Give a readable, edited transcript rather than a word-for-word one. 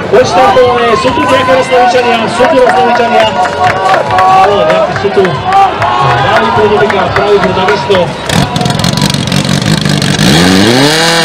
odštartované, sú tu nejaké rozstavičania, áno, nejaké sú tu pravý pre Nebeka, pravý pre takisto.